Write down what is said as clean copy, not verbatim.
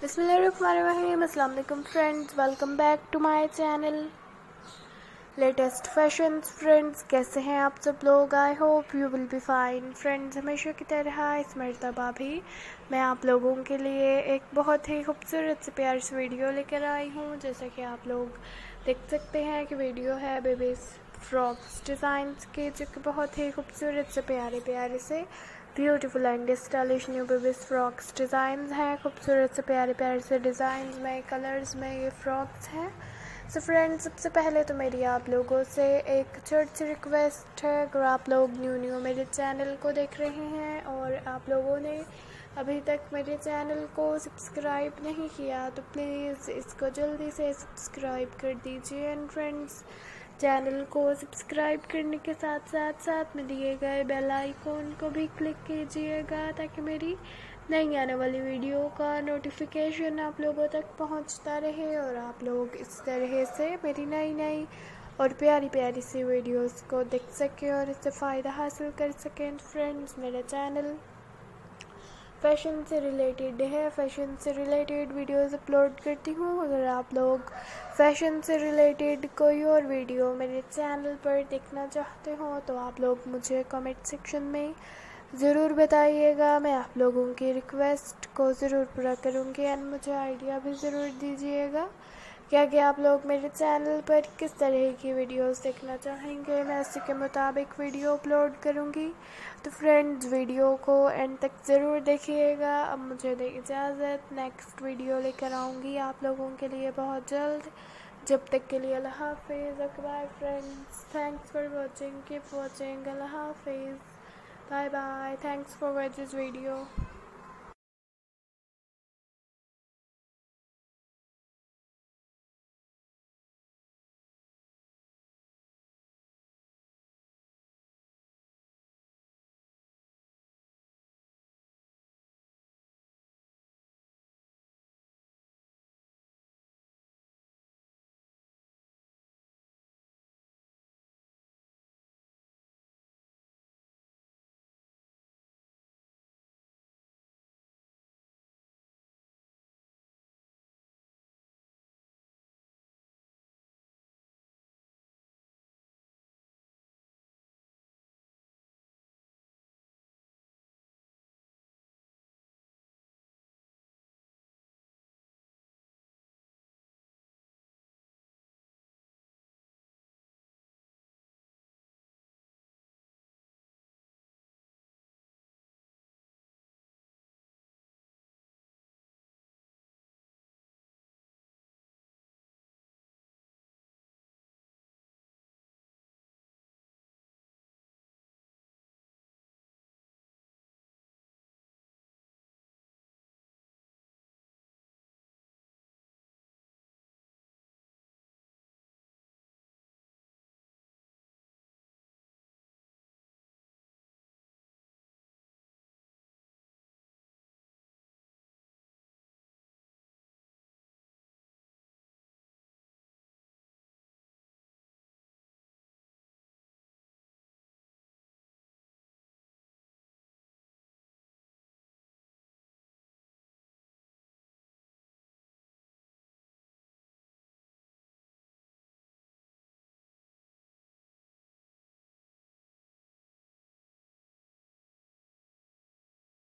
बिस्मिल्लाहिर्रहमानिर्रहीम। अस्सलाम वालेकुम friends, welcome back to my channel latest fashions. Friends, कैसे हैं आप सब लोग? I hope you will be fine. Friends, हमेशा की तरह इस मर्तबा भी मैं आप लोगों के लिए एक बहुत ही खूबसूरत से प्यारी सी वीडियो लेकर आई हूँ। जैसा कि आप लोग देख सकते हैं कि वीडियो है बेबीज़ फ्रॉक्स डिज़ाइंस की, जो कि बहुत ही खूबसूरत से प्यारे प्यारे से beautiful and stylish new babies frocks designs हैं। खूबसूरत से प्यारे प्यारे से डिज़ाइंस में, कलर्स में ये फ्रॉक्स हैं। सो फ्रेंड्स, सबसे पहले तो मेरी आप लोगों से एक छोटी सी रिक्वेस्ट है। अगर आप लोग न्यू मेरे चैनल को देख रहे हैं और आप लोगों ने अभी तक मेरे चैनल को सब्सक्राइब नहीं किया तो प्लीज़ इसको जल्दी से सब्सक्राइब कर दीजिए। एंड फ्रेंड्स, चैनल को सब्सक्राइब करने के साथ साथ में दिए गए बेल आइकॉन को भी क्लिक कीजिएगा, ताकि मेरी नई आने वाली वीडियो का नोटिफिकेशन आप लोगों तक पहुंचता रहे और आप लोग इस तरह से मेरी नई और प्यारी प्यारी सी वीडियोस को देख सकें और इससे फ़ायदा हासिल कर सकें। फ्रेंड्स, मेरा चैनल फैशन से रिलेटेड है, फैशन से रिलेटेड वीडियोस अपलोड करती हूँ। अगर आप लोग फैशन से रिलेटेड कोई और वीडियो मेरे चैनल पर देखना चाहते हो तो आप लोग मुझे कमेंट सेक्शन में ज़रूर बताइएगा। मैं आप लोगों की रिक्वेस्ट को ज़रूर पूरा करूँगी एंड मुझे आइडिया भी ज़रूर दीजिएगा कि आप लोग मेरे चैनल पर किस तरह की वीडियोस देखना चाहेंगे। मैं उसी के मुताबिक वीडियो अपलोड करूँगी। तो फ्रेंड्स, वीडियो को एंड तक ज़रूर देखिएगा। अब मुझे दे इजाज़त, नेक्स्ट वीडियो लेकर आऊँगी आप लोगों के लिए बहुत जल्द। जब तक के लिए अल्लाह हाफिज़। Bye friends, thanks for watching, keep watching. अल्लाह हाफिज़, bye bye, thanks for watching this video.